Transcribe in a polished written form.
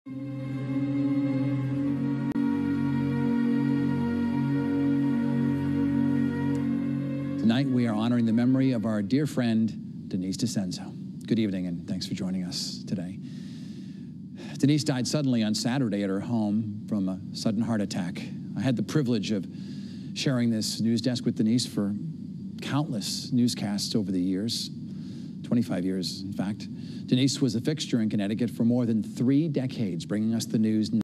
Tonight, we are honoring the memory of our dear friend, Denise D'Ascenzo. Good evening, and thanks for joining us today. Denise died suddenly on Saturday at her home from a sudden heart attack. I had the privilege of sharing this news desk with Denise for countless newscasts over the years, 25 years, in fact. Denise was a fixture in Connecticut for more than 3 decades, bringing us the news